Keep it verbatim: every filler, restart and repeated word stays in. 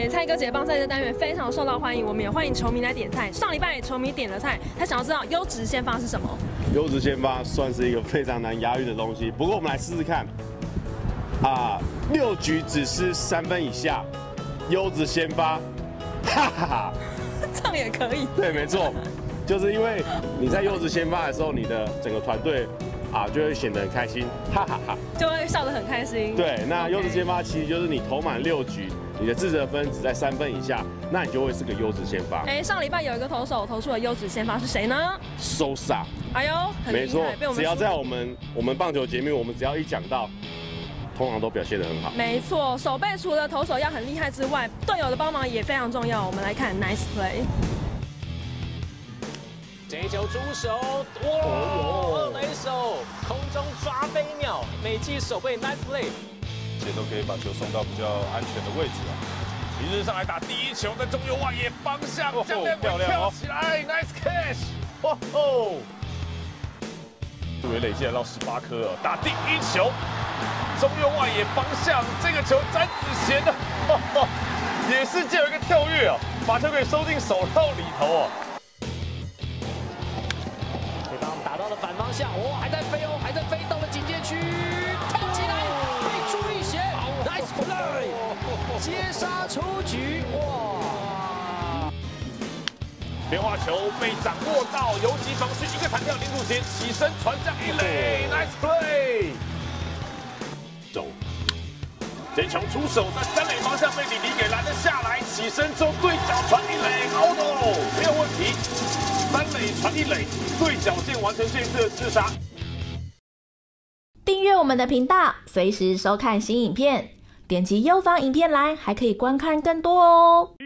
哎，蔡哥姐棒赛这单元非常受到欢迎，我们也欢迎球迷来点菜。上礼拜球迷点了菜，他想要知道优质先发是什么？ 优质先发算是一个非常难押韵的东西，不过我们来试试看。啊，六局只失三分以下，优质先发，哈哈哈， 这样也可以。 对，没错，就是因为你在优质先发的时候，你的整个团队啊就会显得很开心，哈哈哈， 就会笑得很开心。 对，那优质先发其实就是你投满六局，你的自责分只在三分以下，那你就会是个优质先发。 哎，上礼拜有一个投手投出了优质先发是谁呢 ？Sosa。 哎呦，很厉害， 没错， 被我们只要在我们我们棒球节目，我们只要一讲到，通常都表现得很好。 没错，守备除了投手要很厉害之外，队友的帮忙也非常重要。我们来看 nice play。 这一球出手，哇，二垒手空中抓飞鸟，美记守备 nice play， 这都可以把球送到比较安全的位置啊。一日上来打第一球，在中右外野方向，这样漂亮哦，起来 ，nice catch， 哇哦！杜维累积来到十八颗哦，打第一球，中右外野方向，这个球詹子贤的，也是借有一个跳跃哦，把球给收进手套里头哦。 对方打到了反方向，哦，还在飞哦，还在飞到了警戒区，跳起来，被朱一贤 ，nice play， 接杀出局，哇！ 变化球被掌握到，游击防区一个弹跳，林祖贤起身传向一垒 ，nice play。走，这球出手在三垒方向被李李给拦了下来，起身之后对角传一垒 ，out 没有问题。三垒传一垒，对角线完成这次的自杀。 订阅我们的频道，随时收看新影片，点击右方影片栏还可以观看更多哦。